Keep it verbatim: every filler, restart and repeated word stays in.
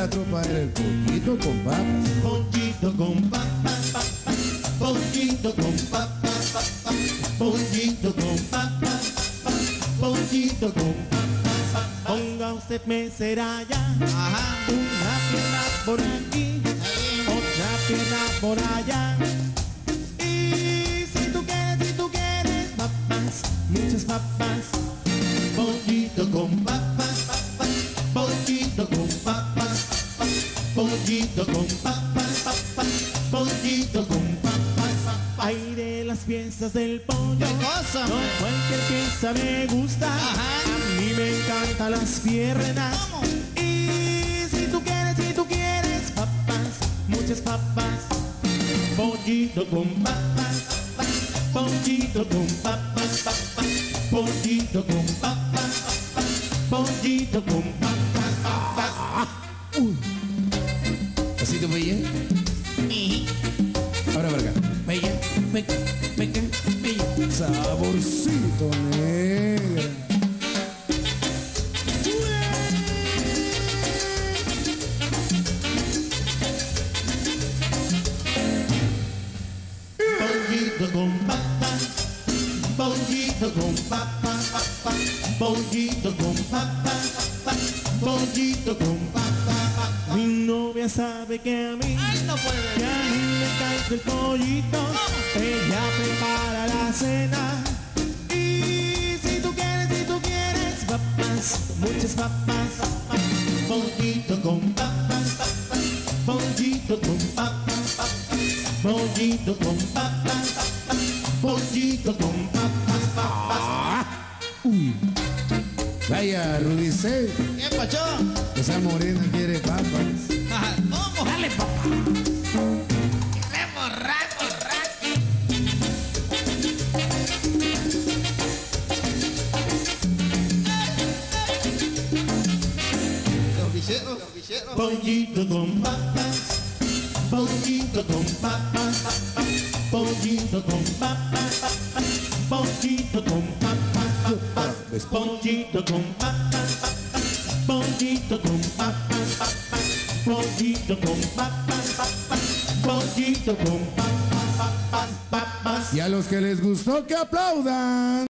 la tropa era el pollito con papas. Pollito con papas, papas, pollito con papas, papas, pollito con papas, papas, pollito con papas, papas. Ponga usted mesera ya. Ajá. Una pierna por aquí, otra pierna por allá. Y si tú quieres, si tú quieres papas, muchas papas, pollito con papas, papas, pollito con papas, papas, pollito con papas, papas, pollito con papas, papas. Ay, de las piezas del pollo, ¿qué cosa? no cualquier pieza me gusta. Ajá. A mí me encantan las piernas. ¿Cómo? Y si tú quieres, si tú quieres papas, muchas papas, pollito con papas, papas, pollito con papas, papas, pollito con papas, papas, pollito con papas, papas. Uy. ¿Así te veía? Ahora para acá. Bella, bella, bella, bella. Saborcito negra. Pollito con papas, pollito con papas, papas, pollito con papas, papas, pollito con papas, papas. Mi novia sabe que a mí, Ay, no puede. que a mí me encanta el pollito. Ella prepara la cena. Y si tú quieres, si tú quieres papas, muchas papas, papas, pollito con papas, papas, pollito con papas, papas, pollito con papas, papas, pollito con papas, papas. Uy. Vaya, Rudicé. ¿Qué pacho? Esa morena quiere papas. Ajá. ¿Cómo? Dale, papá. Queremos rato, rato. Los bicheros, los bicheros. Pollito con papas, pollito con papas, papas, pollito con papas, papas, pollito con papas, papas, pollito con papas, papas, pollito con papas, papas, pollito con papas, papas, pollito con papas, papas, papas. Y a los que les gustó que aplaudan.